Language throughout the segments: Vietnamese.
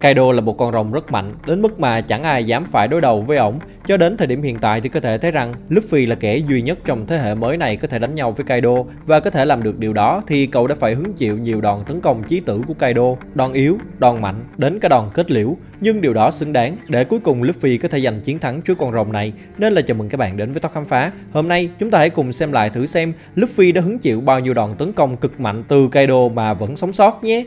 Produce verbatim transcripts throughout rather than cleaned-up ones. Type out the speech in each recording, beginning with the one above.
Kaido là một con rồng rất mạnh, đến mức mà chẳng ai dám phải đối đầu với ổng. Cho đến thời điểm hiện tại thì có thể thấy rằng Luffy là kẻ duy nhất trong thế hệ mới này có thể đánh nhau với Kaido, và có thể làm được điều đó thì cậu đã phải hứng chịu nhiều đòn tấn công chí tử của Kaido, đòn yếu, đòn mạnh, đến cả đòn kết liễu, nhưng điều đó xứng đáng để cuối cùng Luffy có thể giành chiến thắng trước con rồng này. Nên là chào mừng các bạn đến với Tóc Khám Phá. Hôm nay chúng ta hãy cùng xem lại thử xem Luffy đã hứng chịu bao nhiêu đòn tấn công cực mạnh từ Kaido mà vẫn sống sót nhé.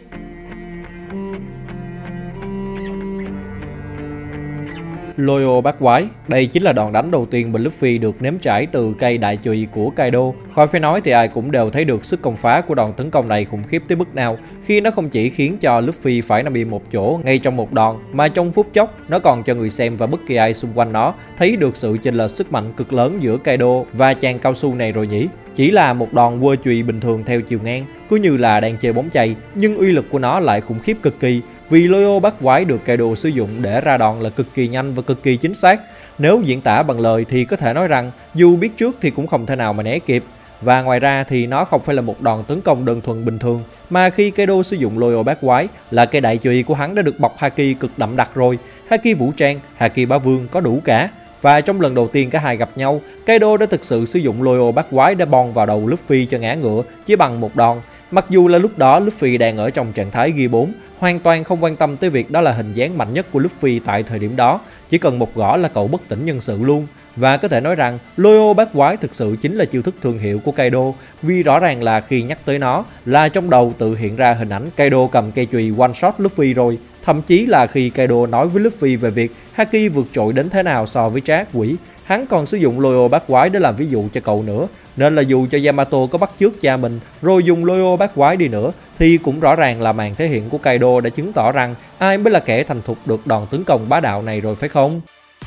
Loyal bát quái, đây chính là đòn đánh đầu tiên mà Luffy được nếm trải từ cây đại chùy của Kaido. Khỏi phải nói thì ai cũng đều thấy được sức công phá của đòn tấn công này khủng khiếp tới mức nào, khi nó không chỉ khiến cho Luffy phải nằm im một chỗ ngay trong một đòn, mà trong phút chốc nó còn cho người xem và bất kỳ ai xung quanh nó thấy được sự chênh lệch sức mạnh cực lớn giữa Kaido và chàng cao su này rồi nhỉ. Chỉ là một đòn quơ chùy bình thường theo chiều ngang, cứ như là đang chơi bóng chày, nhưng uy lực của nó lại khủng khiếp cực kỳ, vì Loyal bát quái được Kaido sử dụng để ra đòn là cực kỳ nhanh và cực kỳ chính xác. Nếu diễn tả bằng lời thì có thể nói rằng dù biết trước thì cũng không thể nào mà né kịp. Và ngoài ra thì nó không phải là một đòn tấn công đơn thuần bình thường, mà khi Kaido sử dụng Loyal bát quái là cây đại chùy của hắn đã được bọc haki cực đậm đặc rồi. Haki vũ trang, haki bá vương có đủ cả. Và trong lần đầu tiên cả hai gặp nhau, Kaido đã thực sự sử dụng Loyal bát quái để bon vào đầu Luffy cho ngã ngựa chỉ bằng một đòn. Mặc dù là lúc đó Luffy đang ở trong trạng thái Gear bốn, hoàn toàn không quan tâm tới việc đó là hình dáng mạnh nhất của Luffy tại thời điểm đó, chỉ cần một gõ là cậu bất tỉnh nhân sự luôn. Và có thể nói rằng Loyal bát quái thực sự chính là chiêu thức thương hiệu của Kaido, vì rõ ràng là khi nhắc tới nó là trong đầu tự hiện ra hình ảnh Kaido cầm cây chùy one shot Luffy rồi. Thậm chí là khi Kaido nói với Luffy về việc haki vượt trội đến thế nào so với trác quỷ, hắn còn sử dụng Loyal bát quái để làm ví dụ cho cậu nữa. Nên là dù cho Yamato có bắt chước cha mình rồi dùng Loyal bát quái đi nữa thì cũng rõ ràng là màn thể hiện của Kaido đã chứng tỏ rằng ai mới là kẻ thành thục được đòn tấn công bá đạo này rồi phải không?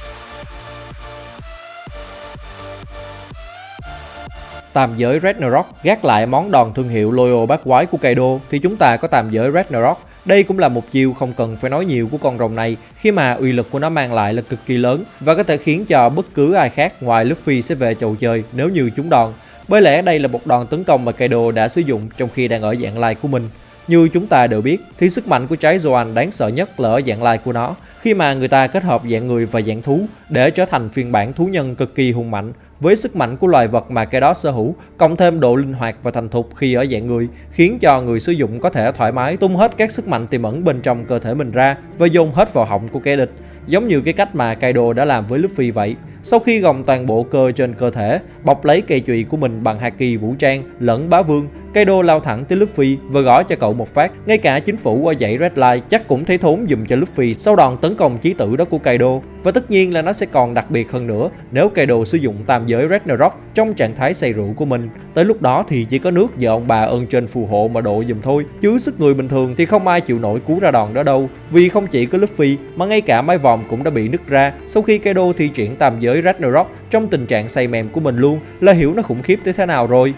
Tam giới Ragnarok, gác lại món đòn thương hiệu Loyal bát quái của Kaido thì chúng ta có tam giới Ragnarok. Đây cũng là một chiêu không cần phải nói nhiều của con rồng này, khi mà uy lực của nó mang lại là cực kỳ lớn và có thể khiến cho bất cứ ai khác ngoài Luffy sẽ về chầu chơi nếu như trúng đòn. Bởi lẽ đây là một đòn tấn công mà Kaido đã sử dụng trong khi đang ở dạng lai của mình. Như chúng ta đều biết thì sức mạnh của trái Zoan đáng sợ nhất là ở dạng lai của nó, khi mà người ta kết hợp dạng người và dạng thú để trở thành phiên bản thú nhân cực kỳ hùng mạnh. Với sức mạnh của loài vật mà cái đó sở hữu, cộng thêm độ linh hoạt và thành thục khi ở dạng người, khiến cho người sử dụng có thể thoải mái tung hết các sức mạnh tiềm ẩn bên trong cơ thể mình ra và dồn hết vào họng của kẻ địch, giống như cái cách mà Kaido đã làm với Luffy vậy. Sau khi gồng toàn bộ cơ trên cơ thể, bọc lấy cây chùy của mình bằng haki vũ trang lẫn bá vương, Kaido lao thẳng tới Luffy và gõ cho cậu một phát. Ngay cả chính phủ ở dãy Red Line chắc cũng thấy thốn dùm cho Luffy sau đòn tấn công chí tử đó của Kaido. Và tất nhiên là nó sẽ còn đặc biệt hơn nữa nếu Kaido sử dụng tam giới Ragnarok trong trạng thái say rượu của mình. Tới lúc đó thì chỉ có nước và ông bà ơn trên phù hộ mà độ dùm thôi, chứ sức người bình thường thì không ai chịu nổi cú ra đòn đó đâu. Vì không chỉ có Luffy mà ngay cả mái vòm cũng đã bị nứt ra sau khi Kaido thi triển tam giới Ragnarok trong tình trạng say mềm của mình luôn, là hiểu nó khủng khiếp tới thế nào rồi.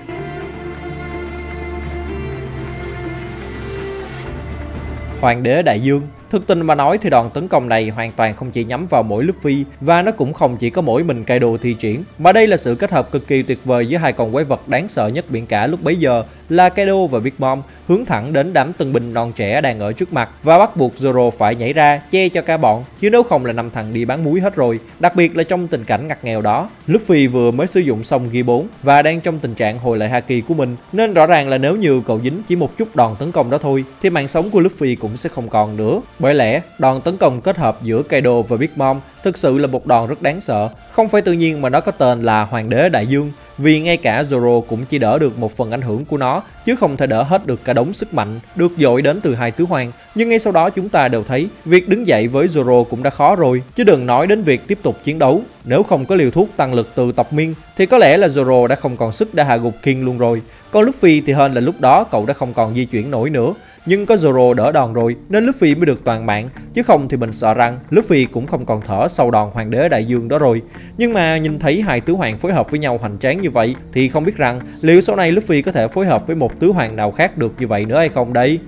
Hoàng đế đại dương. Thực tình mà nói thì đòn tấn công này hoàn toàn không chỉ nhắm vào mỗi Luffy, và nó cũng không chỉ có mỗi mình Kaido thi triển, mà đây là sự kết hợp cực kỳ tuyệt vời giữa hai con quái vật đáng sợ nhất biển cả lúc bấy giờ là Kaido và Big Mom, hướng thẳng đến đám tân binh non trẻ đang ở trước mặt và bắt buộc Zoro phải nhảy ra che cho cả bọn, chứ nếu không là năm thằng đi bán muối hết rồi. Đặc biệt là trong tình cảnh ngặt nghèo đó, Luffy vừa mới sử dụng xong Gear bốn và đang trong tình trạng hồi lại haki của mình, nên rõ ràng là nếu như cậu dính chỉ một chút đòn tấn công đó thôi thì mạng sống của Luffy cũng sẽ không còn nữa. Bởi lẽ đòn tấn công kết hợp giữa Kaido và Big Mom thực sự là một đòn rất đáng sợ. Không phải tự nhiên mà nó có tên là Hoàng đế đại dương, vì ngay cả Zoro cũng chỉ đỡ được một phần ảnh hưởng của nó, chứ không thể đỡ hết được cả đống sức mạnh được dội đến từ hai tứ hoàng. Nhưng ngay sau đó chúng ta đều thấy việc đứng dậy với Zoro cũng đã khó rồi, chứ đừng nói đến việc tiếp tục chiến đấu. Nếu không có liều thuốc tăng lực từ tộc Miên thì có lẽ là Zoro đã không còn sức để hạ gục King luôn rồi. Còn Luffy thì hên là lúc đó cậu đã không còn di chuyển nổi nữa, nhưng có Zoro đỡ đòn rồi nên Luffy mới được toàn mạng, chứ không thì mình sợ rằng Luffy cũng không còn thở sau đòn Hoàng đế đại dương đó rồi. Nhưng mà nhìn thấy hai tứ hoàng phối hợp với nhau hoành tráng như vậy thì không biết rằng liệu sau này Luffy có thể phối hợp với một tứ hoàng nào khác được như vậy nữa hay không đây.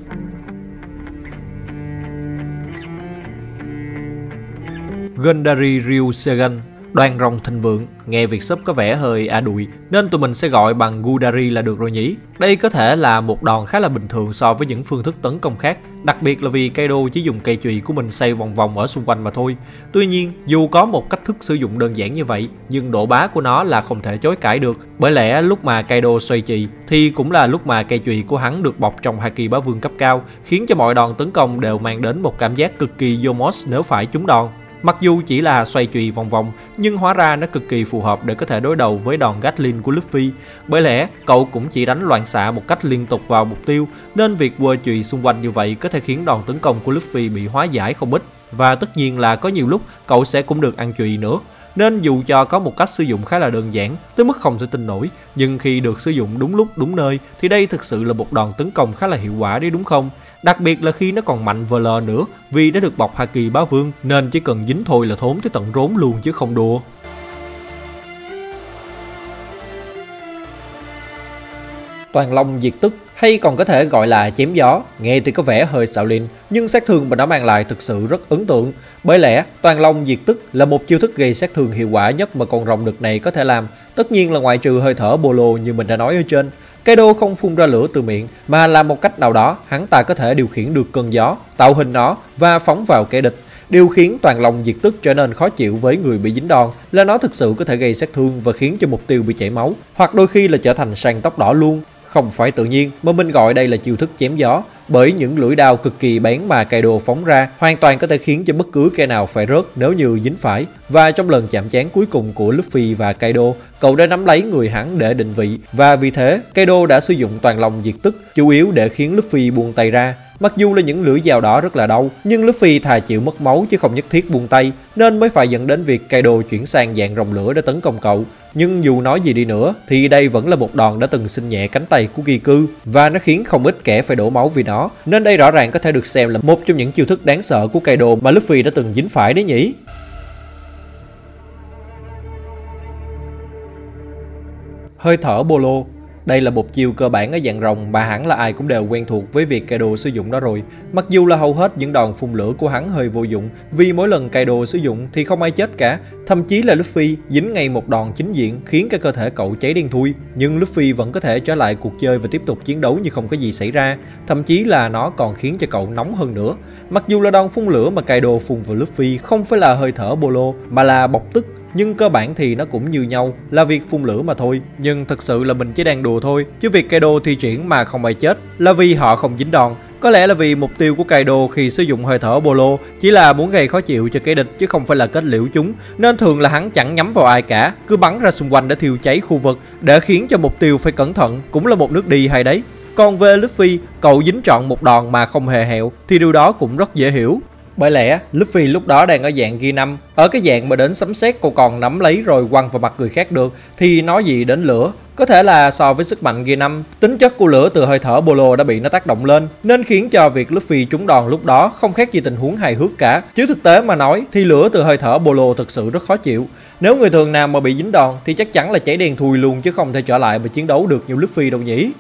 Gundari Ryusegan. Đoàn rồng thịnh vượng, nghe việc sub có vẻ hơi ả đụi nên tụi mình sẽ gọi bằng Gudari là được rồi nhỉ. Đây có thể là một đòn khá là bình thường so với những phương thức tấn công khác, đặc biệt là vì Kaido chỉ dùng cây chùy của mình xoay vòng vòng ở xung quanh mà thôi. Tuy nhiên, dù có một cách thức sử dụng đơn giản như vậy, nhưng độ bá của nó là không thể chối cãi được. Bởi lẽ lúc mà Kaido xoay chùy thì cũng là lúc mà cây chùy của hắn được bọc trong haki bá vương cấp cao, khiến cho mọi đòn tấn công đều mang đến một cảm giác cực kỳ Yomos nếu phải trúng đòn. Mặc dù chỉ là xoay chùy vòng vòng, nhưng hóa ra nó cực kỳ phù hợp để có thể đối đầu với đòn Gatling của Luffy. Bởi lẽ, cậu cũng chỉ đánh loạn xạ một cách liên tục vào mục tiêu, nên việc quơ chùy xung quanh như vậy có thể khiến đòn tấn công của Luffy bị hóa giải không ít. Và tất nhiên là có nhiều lúc cậu sẽ cũng được ăn chùy nữa. Nên dù cho có một cách sử dụng khá là đơn giản, tới mức không thể tin nổi, nhưng khi được sử dụng đúng lúc đúng nơi thì đây thực sự là một đòn tấn công khá là hiệu quả đấy đúng không? Đặc biệt là khi nó còn mạnh vờ lờ nữa, vì đã được bọc haki bá vương nên chỉ cần dính thôi là thốn tới tận rốn luôn chứ không đùa. Toàn long diệt tức, hay còn có thể gọi là chém gió, nghe thì có vẻ hơi xạo lịn, nhưng sát thương mà nó mang lại thực sự rất ấn tượng. Bởi lẽ, toàn long diệt tức là một chiêu thức gây sát thương hiệu quả nhất mà con rồng đực này có thể làm, tất nhiên là ngoại trừ hơi thở Bolo như mình đã nói ở trên. Kaido không phun ra lửa từ miệng, mà làm một cách nào đó hắn ta có thể điều khiển được cơn gió, tạo hình nó và phóng vào kẻ địch. Điều khiến toàn long diệt tức trở nên khó chịu với người bị dính đòn là nó thực sự có thể gây sát thương và khiến cho mục tiêu bị chảy máu, hoặc đôi khi là trở thành sàn tóc đỏ luôn. Không phải tự nhiên mà mình gọi đây là chiêu thức chém gió, bởi những lưỡi đao cực kỳ bén mà Kaido phóng ra hoàn toàn có thể khiến cho bất cứ kẻ nào phải rớt nếu như dính phải. Và trong lần chạm trán cuối cùng của Luffy và Kaido, cậu đã nắm lấy người hắn để định vị, và vì thế Kaido đã sử dụng toàn long diệt tức, chủ yếu để khiến Luffy buông tay ra. Mặc dù là những lưỡi dao đó rất là đau, nhưng Luffy thà chịu mất máu chứ không nhất thiết buông tay, nên mới phải dẫn đến việc Kaido chuyển sang dạng rồng lửa để tấn công cậu. Nhưng dù nói gì đi nữa thì đây vẫn là một đòn đã từng xin nhẹ cánh tay của Kiku, và nó khiến không ít kẻ phải đổ máu vì nó, nên đây rõ ràng có thể được xem là một trong những chiêu thức đáng sợ của Kaido mà Luffy đã từng dính phải đấy nhỉ. Hơi thở Bolo. Đây là một chiêu cơ bản ở dạng rồng mà hẳn là ai cũng đều quen thuộc với việc Kaido sử dụng nó rồi. Mặc dù là hầu hết những đòn phun lửa của hắn hơi vô dụng, vì mỗi lần Kaido sử dụng thì không ai chết cả. Thậm chí là Luffy dính ngay một đòn chính diện khiến cái cơ thể cậu cháy đen thui, nhưng Luffy vẫn có thể trở lại cuộc chơi và tiếp tục chiến đấu như không có gì xảy ra. Thậm chí là nó còn khiến cho cậu nóng hơn nữa. Mặc dù là đòn phun lửa mà Kaido phun vào Luffy không phải là hơi thở Bolo mà là bộc tức, nhưng cơ bản thì nó cũng như nhau, là việc phun lửa mà thôi. Nhưng thật sự là mình chỉ đang đùa thôi, chứ việc Kaido thi triển mà không ai chết là vì họ không dính đòn. Có lẽ là vì mục tiêu của Kaido khi sử dụng hơi thở Bolo chỉ là muốn gây khó chịu cho kẻ địch chứ không phải là kết liễu chúng, nên thường là hắn chẳng nhắm vào ai cả, cứ bắn ra xung quanh để thiêu cháy khu vực, để khiến cho mục tiêu phải cẩn thận, cũng là một nước đi hay đấy. Còn về Luffy, cậu dính trọn một đòn mà không hề hẹo thì điều đó cũng rất dễ hiểu. Bởi lẽ Luffy lúc đó đang ở dạng Gear năm, ở cái dạng mà đến sấm sét cô còn nắm lấy rồi quăng vào mặt người khác được thì nói gì đến lửa. Có thể là so với sức mạnh Gear năm, tính chất của lửa từ hơi thở Bolo đã bị nó tác động lên, nên khiến cho việc Luffy trúng đòn lúc đó không khác gì tình huống hài hước cả. Chứ thực tế mà nói thì lửa từ hơi thở Bolo thực sự rất khó chịu. Nếu người thường nào mà bị dính đòn thì chắc chắn là cháy đen thui luôn chứ không thể trở lại và chiến đấu được như Luffy đâu nhỉ.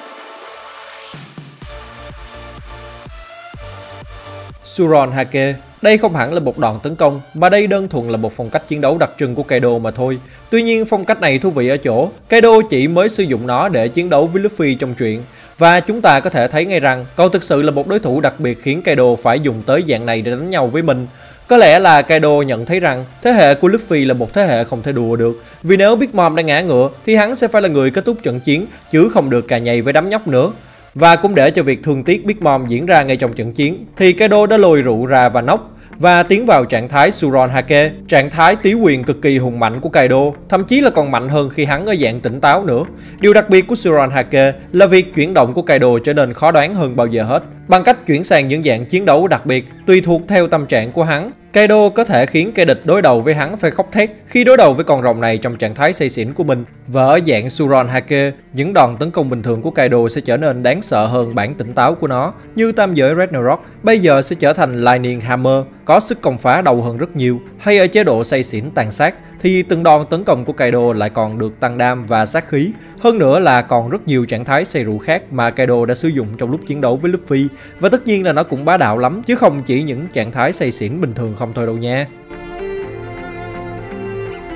Suron Hake. Đây không hẳn là một đòn tấn công, mà đây đơn thuần là một phong cách chiến đấu đặc trưng của Kaido mà thôi. Tuy nhiên phong cách này thú vị ở chỗ, Kaido chỉ mới sử dụng nó để chiến đấu với Luffy trong truyện. Và chúng ta có thể thấy ngay rằng cậu thực sự là một đối thủ đặc biệt khiến Kaido phải dùng tới dạng này để đánh nhau với mình. Có lẽ là Kaido nhận thấy rằng thế hệ của Luffy là một thế hệ không thể đùa được, vì nếu Big Mom đã ngã ngựa thì hắn sẽ phải là người kết thúc trận chiến, chứ không được cà nhầy với đám nhóc nữa. Và cũng để cho việc thương tiếc Big Mom diễn ra ngay trong trận chiến thì Kaido đã lôi rượu ra và nốc và tiến vào trạng thái Suron Hake, trạng thái tí quyền cực kỳ hùng mạnh của Kaido, thậm chí là còn mạnh hơn khi hắn ở dạng tỉnh táo nữa. Điều đặc biệt của Suron Hake là việc chuyển động của Kaido trở nên khó đoán hơn bao giờ hết. Bằng cách chuyển sang những dạng chiến đấu đặc biệt tùy thuộc theo tâm trạng của hắn, Kaido có thể khiến kẻ địch đối đầu với hắn phải khóc thét khi đối đầu với con rồng này trong trạng thái say xỉn của mình. Và ở dạng Suron Hake, những đòn tấn công bình thường của Kaido sẽ trở nên đáng sợ hơn bản tỉnh táo của nó, như tam giới Ragnarok bây giờ sẽ trở thành Lightning Hammer, có sức công phá đầu hơn rất nhiều, hay ở chế độ say xỉn tàn sát thì từng đòn tấn công của Kaido lại còn được tăng đam và sát khí. Hơn nữa là còn rất nhiều trạng thái say rượu khác mà Kaido đã sử dụng trong lúc chiến đấu với Luffy, và tất nhiên là nó cũng bá đạo lắm chứ không chỉ những trạng thái say xỉn bình thường không thôi đâu nha.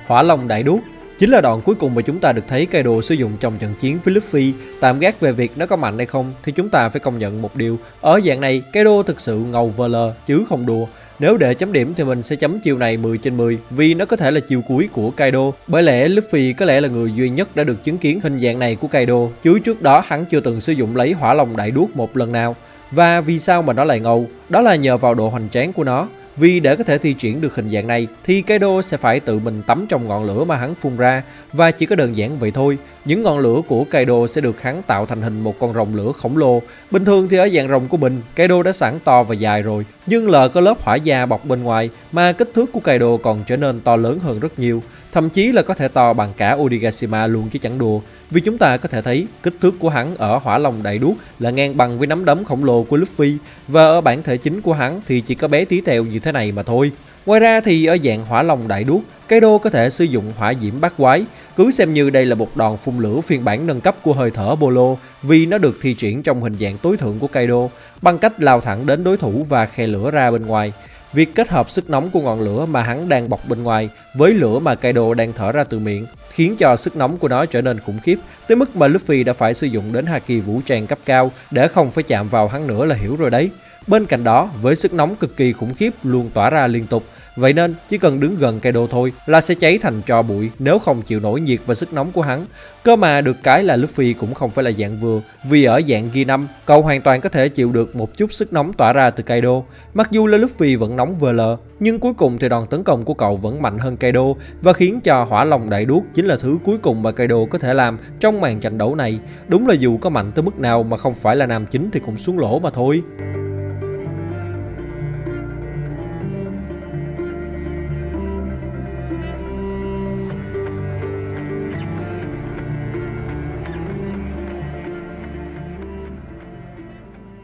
Hỏa Long Đại Đuốc chính là đoạn cuối cùng mà chúng ta được thấy Kaido sử dụng trong trận chiến với Luffy. Tạm gác về việc nó có mạnh hay không thì chúng ta phải công nhận một điều, ở dạng này Kaido thực sự ngầu vờ lờ chứ không đùa. Nếu để chấm điểm thì mình sẽ chấm chiêu này mười trên mười vì nó có thể là chiêu cuối của Kaido. Bởi lẽ Luffy có lẽ là người duy nhất đã được chứng kiến hình dạng này của Kaido, chứ trước đó hắn chưa từng sử dụng lấy Hỏa Long Đại Đuốc một lần nào. Và vì sao mà nó lại ngầu? Đó là nhờ vào độ hoành tráng của nó. Vì để có thể thi triển được hình dạng này thì Kaido sẽ phải tự mình tắm trong ngọn lửa mà hắn phun ra, và chỉ có đơn giản vậy thôi. Những ngọn lửa của Kaido sẽ được hắn tạo thành hình một con rồng lửa khổng lồ. Bình thường thì ở dạng rồng của mình, Kaido đã sẵn to và dài rồi, nhưng lờ có lớp hỏa da bọc bên ngoài mà kích thước của Kaido còn trở nên to lớn hơn rất nhiều. Thậm chí là có thể to bằng cả Onigashima luôn chứ chẳng đùa. Vì chúng ta có thể thấy kích thước của hắn ở Hỏa Long Đại Đuốc là ngang bằng với nắm đấm khổng lồ của Luffy, và ở bản thể chính của hắn thì chỉ có bé tí tẹo như thế này mà thôi. Ngoài ra thì ở dạng Hỏa Long Đại Đuốc, Kaido có thể sử dụng hỏa diễm bát quái, cứ xem như đây là một đòn phun lửa phiên bản nâng cấp của hơi thở Bolo, vì nó được thi triển trong hình dạng tối thượng của Kaido bằng cách lao thẳng đến đối thủ và khe lửa ra bên ngoài. Việc kết hợp sức nóng của ngọn lửa mà hắn đang bọc bên ngoài với lửa mà Kaido đang thở ra từ miệng khiến cho sức nóng của nó trở nên khủng khiếp, tới mức mà Luffy đã phải sử dụng đến haki vũ trang cấp cao để không phải chạm vào hắn nữa là hiểu rồi đấy. Bên cạnh đó, với sức nóng cực kỳ khủng khiếp luôn tỏa ra liên tục, vậy nên chỉ cần đứng gần Kaido thôi là sẽ cháy thành tro bụi nếu không chịu nổi nhiệt và sức nóng của hắn. Cơ mà được cái là Luffy cũng không phải là dạng vừa, vì ở dạng Gear năm, cậu hoàn toàn có thể chịu được một chút sức nóng tỏa ra từ Kaido. Mặc dù là Luffy vẫn nóng vờ lờ, nhưng cuối cùng thì đòn tấn công của cậu vẫn mạnh hơn Kaido, và khiến cho Hỏa Long Đại Đuốc chính là thứ cuối cùng mà Kaido có thể làm trong màn tranh đấu này. Đúng là dù có mạnh tới mức nào mà không phải là nam chính thì cũng xuống lỗ mà thôi.